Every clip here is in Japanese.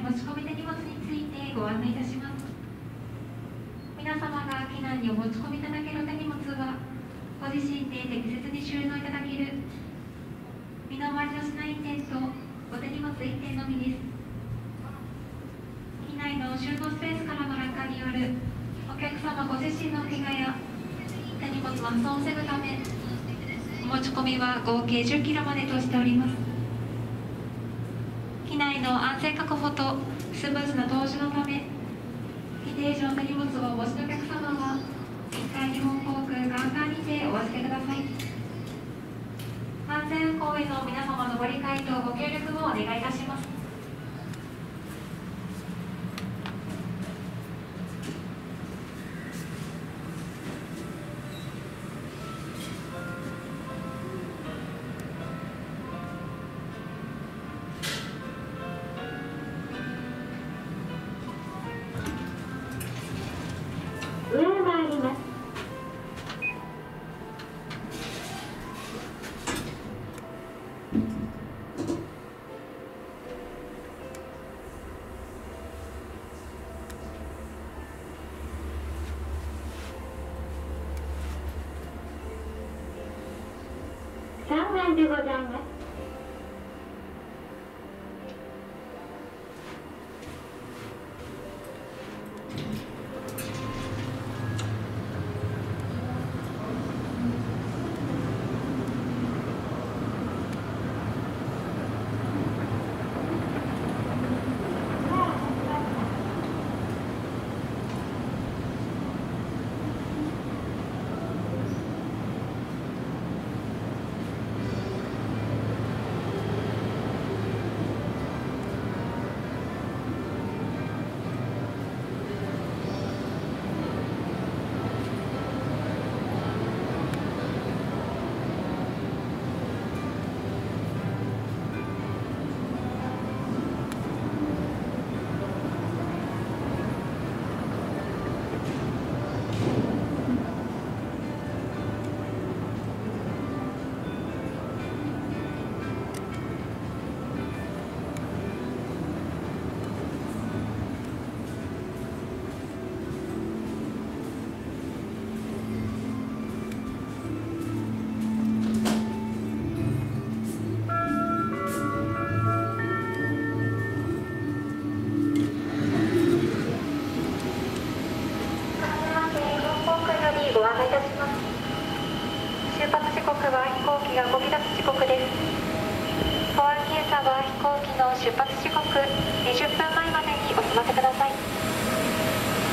持ち込み手荷物についてご案内いたします。皆様が機内にお持ち込みいただける手荷物は、ご自身で適切に収納いただける身の回りの品1点とお手荷物1点のみです。機内の収納スペースからの落下によるお客様ご自身の怪我や手荷物の破損を防ぐため、お持ち込みは合計10キロまでとしております。機内の安全確保とスムーズな搭乗のため、規定時の手荷物をお持ちのお客様は1階日本航空カウンターにてお預けください。安全運航への皆様のご理解とご協力をお願いいたします。 上へ参ります。3番でございます。ご案内いたします。出発時刻は飛行機が動き出す時刻です。保安検査は飛行機の出発時刻20分前までにお済ませください。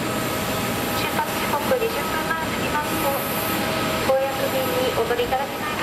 出発時刻20分前を過ぎますと、ご予約便にお乗りいただけない